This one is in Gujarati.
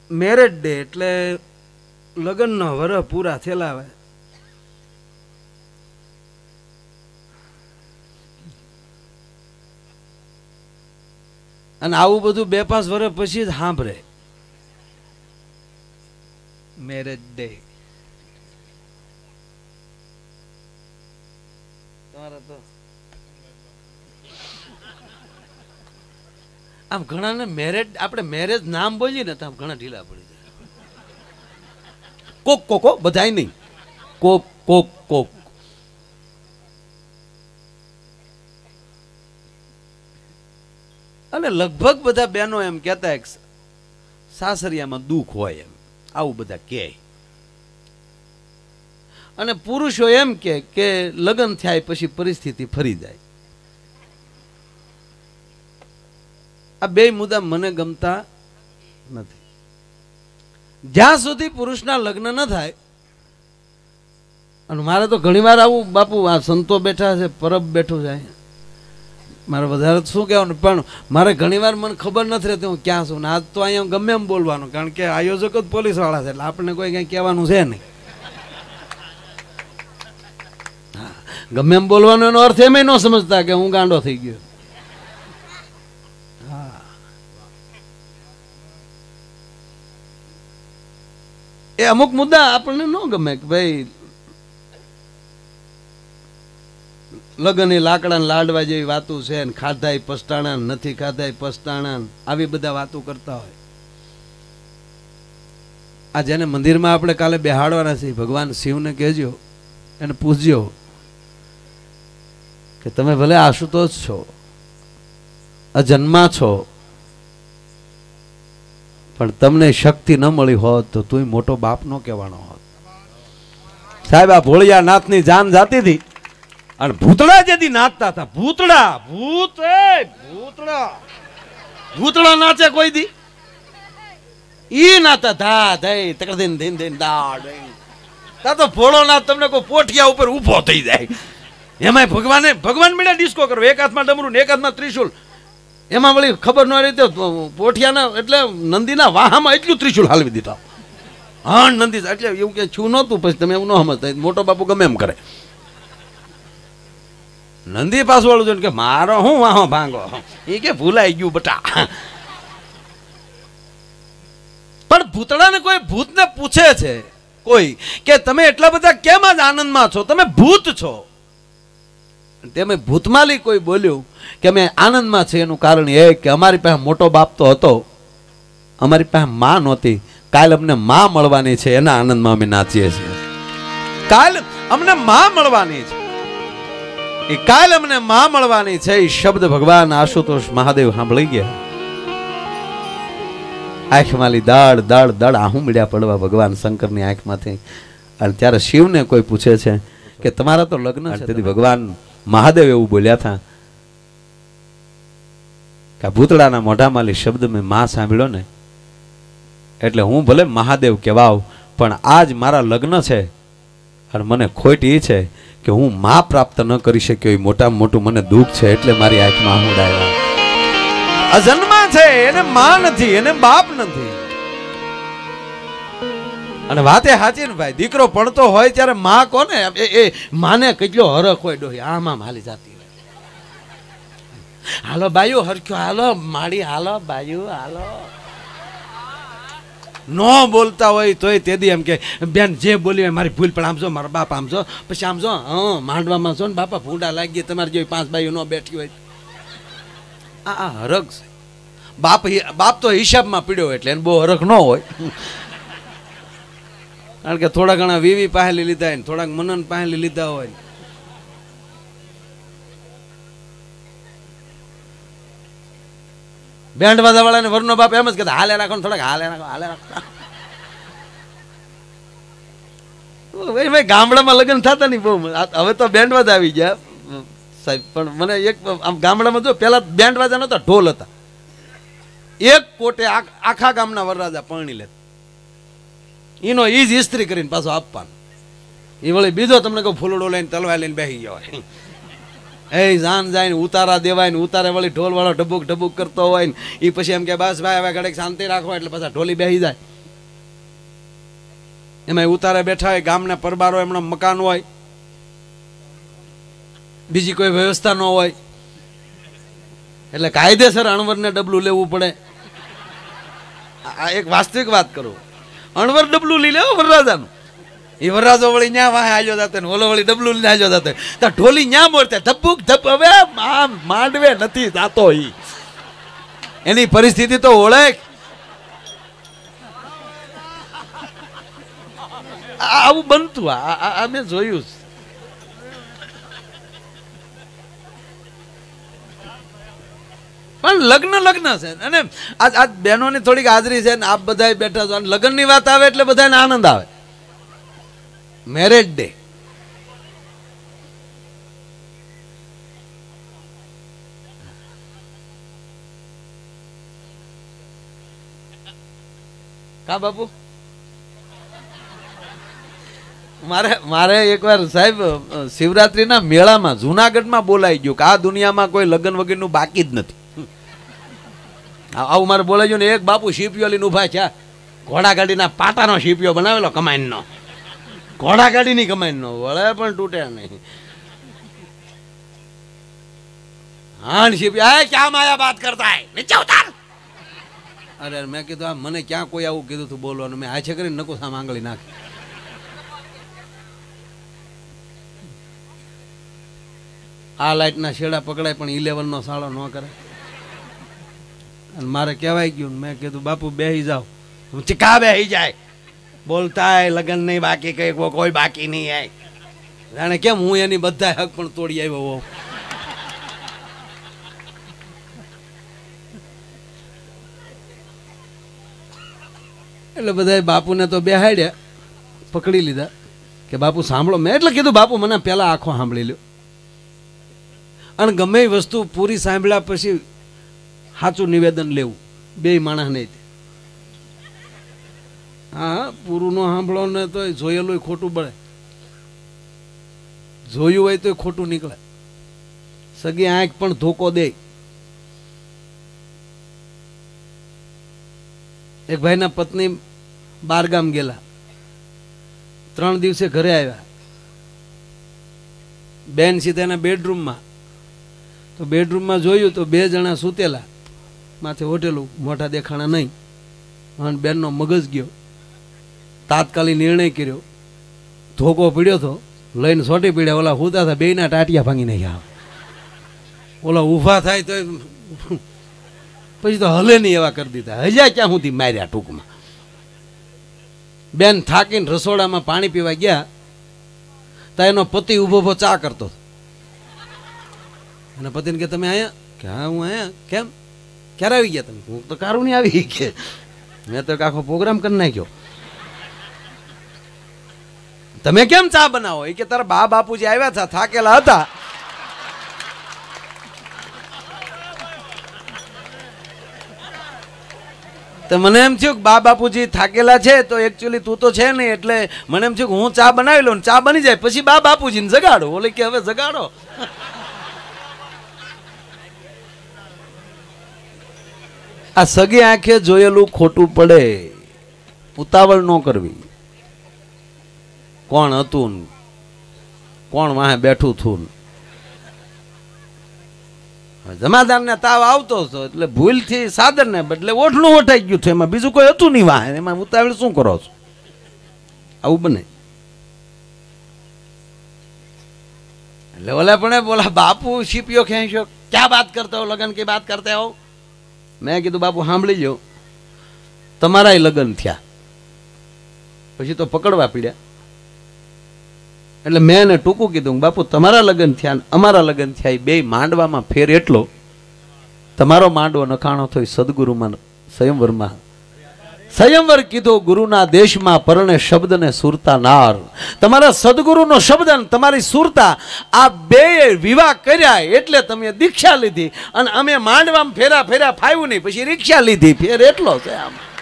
મેરેજ ડે એટલે લગ્નનો વરહ પૂરા થયેલા હોય. અને આવું બધું 2-5 વર્ષ પછી જ સાંભળે મેરેજ ડે. તમારા તો આમ ઘણા ને મેરેજ, આપણે મેરેજ નામ બોલીએ ને તો આમ ઘણા ઢીલા પડી જાય. કોક કોકો, બધાય નહીં, કોક કોક કોક. અને લગભગ બધા બહેનો એમ કહેતા સાસરિયામાં દુઃખ હોય એમ, આવું બધા કહે. અને પુરુષો એમ કે લગ્ન થાય પછી પરિસ્થિતિ ફરી જાય. આ બે મુદ્દા મને ગમતા નથી. જ્યાં સુધી પુરુષના લગ્ન ન થાય, અને મારે તો ઘણી વાર આવું, બાપુ આ સંતો બેઠા છે, પરબ બેઠું છે, મારે વધારે શું કહેવાનું, પણ મારે ઘણી વાર મને ખબર નથી રહેતી હું ક્યાં છું ને. આજ તો અહીંયા ગમે એમ બોલવાનું, કારણ કે આયોજક જ પોલીસ વાળા છે, એટલે આપણને કોઈ કંઈ કહેવાનું છે નહીં. હા, ગમે એમ બોલવાનો એનો અર્થ એમ ન સમજતા કે હું ગાંડો થઈ ગયો. હા, એ અમુક મુદ્દા આપણને ન ગમે કે ભાઈ લગ્ન એ લાકડા લાડવા જેવી વાતો છે, ને ખાધા પસ્તાણા નથી ખાધા પસ્તાણા, આવી બધા વાતો કરતા હોય. આ જેને મંદિરમાં આપણે કાલે બેહાડવાના છે, ભગવાન શિવને કહેજો, એને પૂછજો કે તમે ભલે આશુતોષ છો, અજન્મા છો, પણ તમને શક્તિ ન મળી હોત તો તું મોટો બાપ નો કહેવાનો હોત. સાહેબ, આ ભોળિયા નાથની જાન જાતી હતી, અને ભૂતળા જેથી નાચતા હતા. ભૂતળા ભૂતળા નાચે કોઈ દી? ઈ નાતા ધા ધઈ તકડીન ધીન ધીન દાડ. તા તો ભોળો નાથ તમને કોઈ પોઠિયા ઉપર ઊભો થઈ જાય. એમાંય ભગવાન મળ્યા ડિસ્કો કરો, એક હાથમાં ડમરું ને એક હાથમાં ત્રિશુલ. એમાં વળી ખબર ન રીતે પોઠિયાના એટલે નંદીના વાહામાં એટલું ત્રિશુલ હાલવી દીધા. હા, નંદી એટલે એવું કે છું નહોતું. પછી તમે એવું ન સમજતા, મોટો બાપુ ગમે એમ કરે. નંદી પાછું વાળું જોઈને કે મારો હું વાહો ભાંગો, એ કે ભૂલાઈ ગયું બટા. પણ ભૂતળાને કોઈ ભૂતને પૂછે છે કોઈ કે તમે એટલા બધા કેમ જ આનંદમાં છો, તમે ભૂત છો. તેમે ભૂતમાલી કોઈ બોલ્યું કે અમે આનંદમાં છે, એનું કારણ એ કે અમારી પાસે મોટો બાપ તો હતો, અમારી પાસે માં નહોતી. કાલ અમને માં મળવાની છે, એના આનંદમાં અમે નાચીએ છીએ. કાલ અમને માં મળવાની છે, એ કાલ અમને માં મળવાની છે. એ શબ્દ ભગવાન આશુતોષ મહાદેવ સાંભળી ગયા. આંખમાંથી દાડ દાડ દાડ આહું મળ્યા પડવા ભગવાન શંકરની આંખમાંથી. અને ત્યારે શિવને કોઈ પૂછે છે કે તમારા તો લગ્ન છે. તેથી ભગવાન મહાદેવ એવું બોલ્યા હતા કે ભૂતળાના મોઢામાં શબ્દ મેં માં સાંભળ્યો ને, એટલે હું ભલે મહાદેવ કહેવાવ, પણ આજ મારા લગ્ન છે, અને મને ખોટ એ છે કે હું માં પ્રાપ્ત ન કરી શક્યો. એ મોટામાં મોટું મને દુઃખ છે, એટલે મારી આંખમાં આંસુ આવ્યા. અજન્મા છે, એને માં નથી, એને બાપ નથી. અને વાતે સાચી ને ભાઈ, દીકરો પડતો હોય ત્યારે માં કોને, એ માને કેટલો હરખ હોય. ડોહી આમ હાલી જાતી હોય, હાલો બાયુ હરખ્યો, હાલો માડી, હાલો બાયુ, હાલો. ન બોલતા હોય તોય તેદી એમ કે બેન જે બોલી હોય મારી ભૂલ, પણ આમ જો મારા બાપ આમ જો, પછી આમ જો માંડવામાં છો ને બાપા ભૂંડા લાગી તમારે જેવી 5 બાઈઓ ન બેઠી હોય. આ હરખ છે. બાપ તો હિસાબમાં પીડ્યો એટલે એને બહુ હરખ ન હોય, કારણ કે થોડા ઘણા વીવી પહેલી લીધા હોય, થોડાક મનન પહેલી લીધા હોય. બેન્ડ વાજા વાળાને વરનો બાપ એમ જ કહેતા હાલે રાખો, થોડાક હાલે રાખો, હાલે રાખો. ભાઈ ગામડામાં લગ્ન થતા નહીં બહુ. હવે તો બેન્ડ વાજા આવી ગયા સાહેબ. પણ મને એક આમ ગામડામાં જો પેલા બેન્ડ વાજા નહોતા, ઢોલ હતા. એક કોટે આખા ગામના વરરાજા પરણી લેતા. એનો ઈ જ ઇસ્ત્રી કરીને પાછો આપવાનો. એ વળી બીજો તમને કહું ફૂલડો લઈને તલવાર લઈને બેસી ગયો હોય. એ જાન જાય ને ઉતારા દેવાય ને ઉતારે વળી ઢોલ વાળો ઢબુક ઢબુક કરતો હોય ને એ પછી એમ કે બસ ભાઈ હવે ઘડીક શાંતિ રાખો, એટલે પાછા ઢોલી બેસી જાય. એમાં ઉતારે બેઠા હોય, ગામના પરબારો, એમના મકાન હોય, બીજી કોઈ વ્યવસ્થા ન હોય, એટલે કાયદેસર અણવરને ડબલું લેવું પડે. આ એક વાસ્તવિક વાત કરું, અણવર ડબલું લઈ લેવો વરરાજાનું. એ વરરાજો વળી ન્યા વાહે આજો જાતે ને ઓલો વળી ડબલું લઈને આજો જાતે, તો ઢોલી ન્યા મોડતે ધબુક ધબ. હવે માંડવે નથી જાતો, એની પરિસ્થિતિ તો ઓળખ. આવું બનતું આ મેં જોયું. પણ લગ્ન છે, અને આજ બહેનોની થોડીક હાજરી છે ને આપ બધા બેઠા છો. લગ્નની વાત આવે એટલે બધાને આનંદ આવે. મેરેજ ડે, કા બાપુ? મારે એકવાર સાહેબ શિવરાત્રીના મેળામાં જુનાગઢમાં બોલાઈ ગયું કે આ દુનિયામાં કોઈ લગ્ન વગરનું બાકી જ નથી. આવું મારે બોલાઈ ગયું ને એક બાપુ શીપિયો લઈને ઉભા છે. ઘોડાગાડીના પાટાનો શીપિયો બનાવેલો, કમાઈનો. ઘોડાગાડીની કમાઈનો, વળે પણ તૂટે નહીં. હા શીપિયો, ક્યાં માયા બાત કરતા હે, નીચે ઉતાર. અરે મેં કીધું આ મને ક્યાં કોઈ આવું કીધું તું બોલવાનું? મેં હાથે કરીને નકો સામ આંગળી નાખી. આ લાઈટના છેડા પકડાય પણ 11 નો સાળો ન કરે. અને મારે કહેવાય ગયું, મેં કીધું બાપુ બેહી જાઓ. ચીકા બેહી જાય, બોલતા લગન નહીં બાકી, કઈ કોઈ બાકી નહીં આય. જાણે કેમ હું એની બધા હક પણ તોડી આવ્યો હોઉં. એટલે બધા બાપુને તો બેહાડ્યા, પકડી લીધા કે બાપુ સાંભળો. મેં એટલે કીધું બાપુ મને પેલા આખો સાંભળી લ્યો, અને ગમે એ વસ્તુ પૂરી સાંભળ્યા પછી સાચું નિવેદન લેવું, બે માણસ નહીં. હા, પૂરું ન સાંભળો ને તો જોયેલું ખોટું બળે, જોયું હોય તો ખોટું નીકળે. સગી આંખ પણ ધોકો દે. એક ભાઈના પત્ની બારગામ ગયેલા, 3 દિવસે ઘરે આવ્યા. બેન સીધા એના બેડરૂમમાં, તો બેડરૂમમાં જોયું તો 2 જણા સૂતેલા, માથે હોટેલું, મોઢા દેખાણા નહીં. અને બેનનો મગજ ગયો, તાત્કાલિક નિર્ણય કર્યો, ધોકો પીડ્યો તો લઈને સોટી પીડ્યા. ઓલા હુતા હતા, બેયના ટાટિયા ભાંગી નાખ્યા. ઓલા ઊભા થાય તો પછી તો હલે નહીં એવા કરી દીધા. હજા ક્યાં સુધી માર્યા ટૂંકમાં. બેન થાકીને રસોડામાં પાણી પીવા ગયા, તો એનો પતિ ઊભો ઊભો ચા કરતો. અને પતિને કે તમે આયા? કે હા હું આયા. કેમ, ક્યારે આવી ગયા તમે? હું તો કારું નહીં આવી. કે મેં તો આખો પ્રોગ્રામ કરી નાખ્યો. તમે કેમ ચા બનાવો? એ કે તારા બા બાપુજી આવ્યા હતા, થાકેલા હતા. તો મને એમ થયું કે બા બાપુજી થાકેલા છે, તો એકચ્યુઅલી તું તો છે નહીં, એટલે મને એમ થયું કે હું ચા બનાવી લઉં, ચા બની જાય પછી બા બાપુજીને જગાડો. ઓલે કે હવે જગાડો. આ સગી આંખે જોયેલું ખોટું પડે, ઉતાવળ ન કરવી. કોણ હતું, કોણ વાહે બેઠું થું. જમાદારને તાવ આવતો હતો એટલે ભૂલથી સાદરને બદલે ઓઠલું ઓઠાઈ ગયું હતું. એમાં બીજું કોઈ હતું નહીં વાહે, એમાં ઉતાવળ શું કરો છો? આવું બને. એટલે ઓલા પણ બોલા બાપુ શીપિયો ખેંચ્યો, ક્યાં બાત કરતા હો, લગન की बात करते हो? મેં કીધું બાપુ સાંભળી લો, તમારાય લગ્ન થયા. પછી તો પકડવા પીડ્યા. એટલે મેં એને ટૂંકું કીધું, બાપુ તમારા લગ્ન થયા ને અમારા લગ્ન થયા, એ બે માંડવામાં ફેર એટલો, તમારો માંડવો નખાણો થયો સદગુરુમાં સ્વયંવરમાં. સ્વયંવર કીધો ગુરુના દેશમાં, પરણે શબ્દ ને સુરતા નાર. તમારા સદગુરુનો શબ્દ ને તમારી સુરતા, આ બે વિવાહ કર્યા એટલે તમે દીક્ષા લીધી. અને અમે માંડવામાં ફેરા ફાવ્યું નહીં, પછી રીક્ષા લીધી. ફેર એટલો છે આમ.